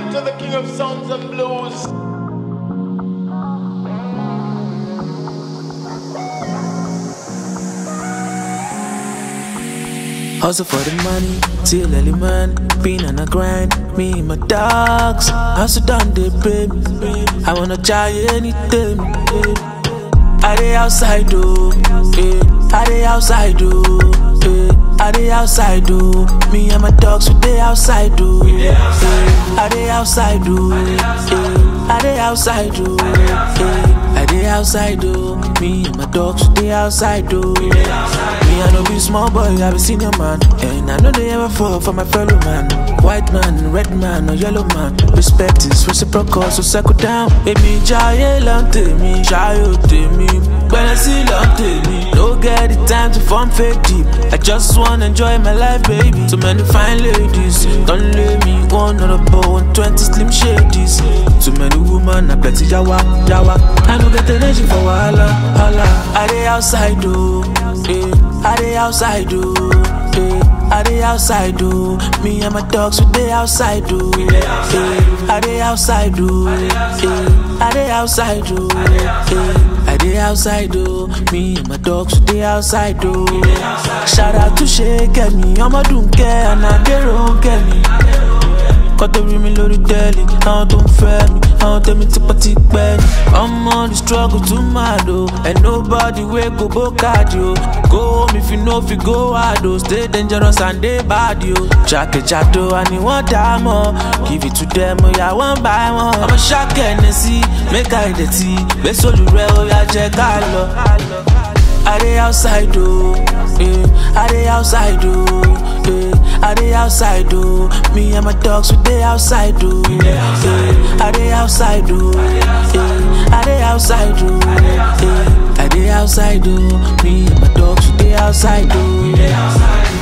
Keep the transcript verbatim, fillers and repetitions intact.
to the king of sounds and blues. Hustle for the money, till early man. Been on a grind, me and my dogs. Hustle down the baby. I wanna try anything. I dey outside though, eh. I dey outside though, eh. I dey outside though. Me and my dogs, we dey outside though, eh. I dey outside though, eh. I dey outside though, eh. I dey outside though. Me and my dogs, we dey outside though. Me I no be small boy, I be senior man, and I know they ever fall for my fellow man. White man, red man, or yellow man. Respect is reciprocal, so settle down. Baby, jaye lante me, jayo te me. When I see lante me, don't get the time to form fake deep. I just wanna enjoy my life, baby. Too many fine ladies, don't let me one on a bow and twenty slim shadies. Too many women, I plenty yawa, yawa. I don't get energy for wahala, hala. I dey outside though, eh. I dey outside though, eh. I dey outside though. Me and my dogs, we dey outside though, eh. I dey outside though, eh. I dey outside though, eh. I dey outside though. Me and my dogs, we dey outside though. Shout out to Shake me, I'ma don't care, and I dey wrong me. Got to rí mi lórí tẹ́lì, àwọn tó ń fẹ́ mi, àwọn tẹ́mi tipẹ́tipẹ́ ni. I'm on the struggle to mad oh, and nobody wey go bokad yo. Go home if you know if you go hard oh, stay dangerous and dey bad yo. Jákèjádò àní wọ́n dá mọ́, give it to them oya wọ́n bá wọn. Ọmọ ṣákẹ́ sí, make I dey tí, gbé sólù rẹ̀ oya jẹ́ ká lọ. I dey outside though, eh. I dey outside though, eh. I dey outside though. Me and my dogs, we dey outside though, eh. I dey outside though, eh. I dey outside though, eh. I dey outside though. Me and my dogs, we dey outside though.